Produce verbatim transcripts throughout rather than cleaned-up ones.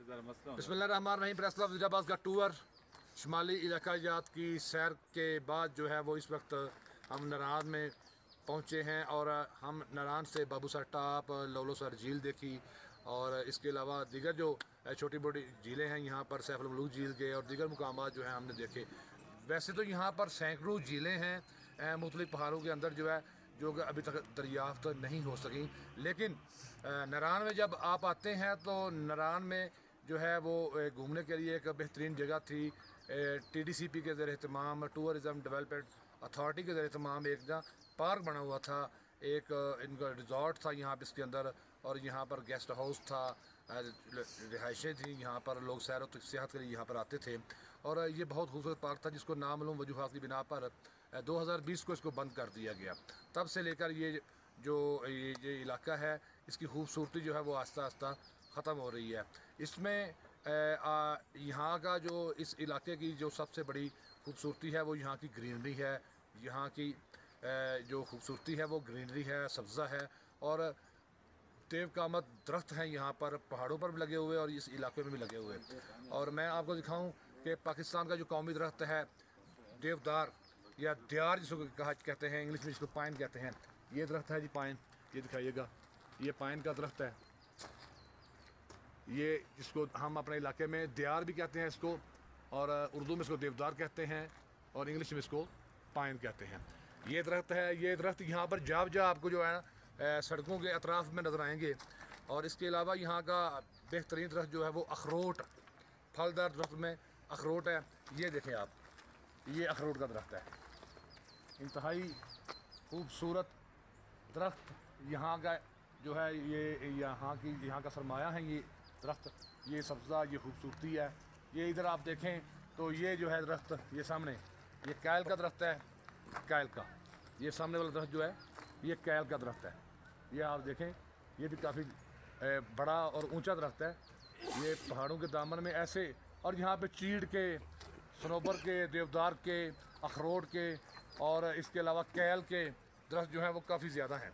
बिस्मिल्लाहिर्रहमानिर्रहीम। Press club Wazirabad का tour शुमाली इलाकाजात की सैर के बाद जो है वो इस वक्त हम नारान में पहुँचे हैं और हम नारान से बाबूसर टाप, लौलोसर झील देखी और इसके अलावा दीगर जो छोटी मोटी झीलें हैं यहाँ पर सैफुल मलूक झील के और दीगर मुकामात जो हैं हमने देखे। वैसे तो यहाँ पर सैकड़ों झीलें हैं मुख्तलिफ पहाड़ों के अंदर जो है जो कि अभी तक दरियाफ्त नहीं हो सकी, लेकिन नारान में जब आप आते हैं तो नारान में जो है वो घूमने के लिए एक बेहतरीन जगह थी। टी डी सी पी के ज़रिए तमाम टूरिज़म डेवलपमेंट अथॉरिटी के ज़रिए तमाम एक जगह पार्क बना हुआ था, एक इनका रिजॉर्ट था यहाँ पर इसके अंदर और यहाँ पर गेस्ट हाउस था, रिहाइशें थी, यहाँ पर लोग सैर व सेहत के लिए यहाँ पर आते थे और ये बहुत खूबसूरत पार्क था जिसको नामालूम वजूहात की बिना पर दो हज़ार बीस को इसको बंद कर दिया गया। तब से लेकर ये जो ये, ये इलाका है इसकी खूबसूरती जो है वो आस्ता आस्ता ख़त्म हो रही है। इसमें यहाँ का जो इस इलाके की जो सबसे बड़ी खूबसूरती है वो यहाँ की ग्रीनरी है। यहाँ की जो खूबसूरती है वो ग्रीनरी है, सब्ज़ा है और तेव कामत दरख्त हैं यहाँ पर पहाड़ों पर भी लगे हुए और इस इलाके में भी लगे हुए। और मैं आपको दिखाऊं कि पाकिस्तान का जो कौमी दरख्त है देवदार या दियार जिसको कहा कहते हैं, इंग्लिश में जिसको पाइन कहते हैं, ये दरख्त है जी पाइन, ये दिखाइएगा, ये पाइन का दरख्त है। ये इसको हम अपने इलाके में दियार भी कहते हैं इसको और उर्दू में इसको देवदार कहते हैं और इंग्लिश में इसको पाइन कहते हैं। ये दरख्त है, ये दरख्त यहाँ पर जा जा आपको जो है सड़कों के अतराफ़ में नज़र आएंगे। और इसके अलावा यहाँ का बेहतरीन दरख्त जो है वो अखरोट, फलदार दरख्त में अखरोट है। ये देखें आप, ये अखरोट का दरख्त है, इंतहाई खूबसूरत दरख्त यहाँ का जो है ये यहाँ की यहाँ का सरमाया है ये दरख्त, ये सब्ज़ा, ये खूबसूरती है। ये इधर आप देखें तो ये जो है दरख्त, ये सामने ये कैल का दरख्त है, कैल का ये सामने वाला दरख्त जो है ये कैल का दरख्त है। ये आप देखें, ये भी काफ़ी बड़ा और ऊंचा दरख्त है। ये पहाड़ों के दामन में ऐसे, और यहाँ पे चीड़ के, सनोबर के, देवदार के, अखरोट के और इसके अलावा कैल के दरख्त जो हैं वो काफ़ी ज़्यादा हैं।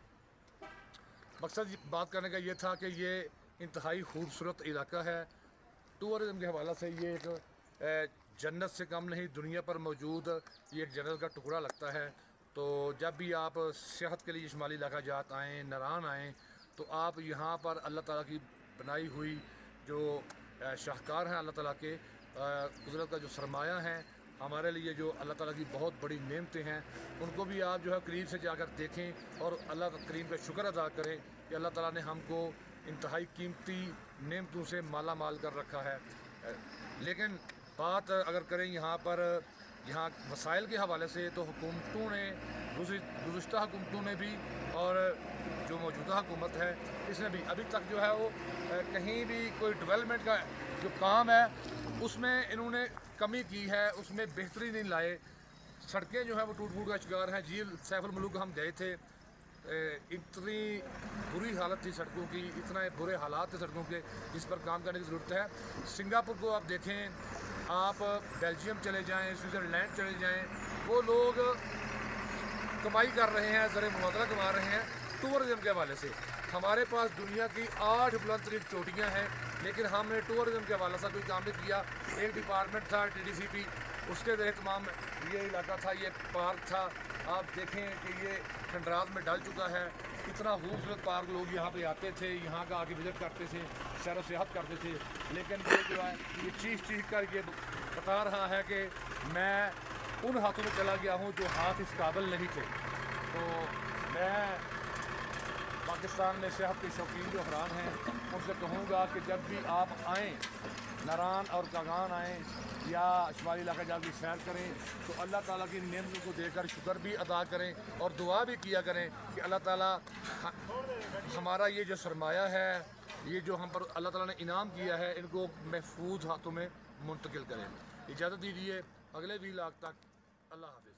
मकसद बात करने का ये था कि ये इंतहाई खूबसूरत इलाका है। टूरिज़म के हवाले से ये एक जन्नत से कम नहीं, दुनिया पर मौजूद ये एक जन्नत का टुकड़ा लगता है। तो जब भी आप सेहत के लिए शुमाली इलाका जात आएँ, नारान आएँ, तो आप यहाँ पर अल्लाह ताला की बनाई हुई जो शाहकार हैं, अल्लाह ताला के कुदरत का जो सरमाया है हमारे लिए, जो अल्लाह ताला की बहुत बड़ी नेमतें हैं, उनको भी आप जो है करीब से जाकर देखें और अल्लाह करीम का शुक्र अदा करें कि अल्लाह ताला ने हमको इंतहाई कीमती नेमतों से माला माल कर रखा है। लेकिन बात अगर करें यहाँ पर यहाँ वसाइल के हवाले से, तो हुकूमतों ने, गुज़िश्ता हुकूमतों ने भी और जो मौजूदा हुकूमत है इसने भी अभी तक जो है वो कहीं भी कोई डेवलपमेंट का जो काम है उसमें इन्होंने कमी की है, उसमें बेहतरी नहीं लाए। सड़कें जो है वो टूट फूट का शिकार हैं। झील सैफुल मलूक हम गए थे, इतनी बुरी हालत थी सड़कों की, इतना बुरे हालात थे सड़कों के, जिस पर काम करने की ज़रूरत है। सिंगापुर को आप देखें, आप बेल्जियम चले जाएं, स्विट्ज़रलैंड चले जाएं, वो लोग कमाई कर रहे हैं, ज़र मुबादला कमा रहे हैं टूरिज़म के हवाले से। हमारे पास दुनिया की आठ बुलंद तरीन चोटियाँ हैं, लेकिन हमने टूरिज़म के हवाले से कोई काम नहीं किया। एक डिपार्टमेंट था टी डी सी पी, उसके ज़रिए तमाम ये इलाका था, ये पार्क था। आप देखें कि ये खंडरात में डल चुका है। इतना खूबसूरत पार्क, लोग यहाँ पे आते थे, यहाँ का आके विज़िट करते थे, सैर सेहत करते थे। लेकिन ये जो है ये चीख चीख कर ये बता रहा है कि मैं उन हाथों में चला गया हूँ जो हाथ इस काबिल नहीं थे। तो मैं पाकिस्तान में सेहत के शौकीन जो अफराद हैं उनसे कहूँगा कि जब भी आप आएँ, नारान और कागान आएँ या शुमाली इलाका जाकर सैर करें, तो अल्लाह ताला की नेमतों को देखकर शुक्र भी अदा करें और दुआ भी किया करें कि अल्लाह ताला हमारा ये जो सरमाया है, ये जो हम पर अल्लाह ताला ने इनाम किया है, इनको महफूज हाथों में मुंतकिल करें। इजाज़त दीजिए, अगले वीलॉग तक अल्लाह हाफ़िज़।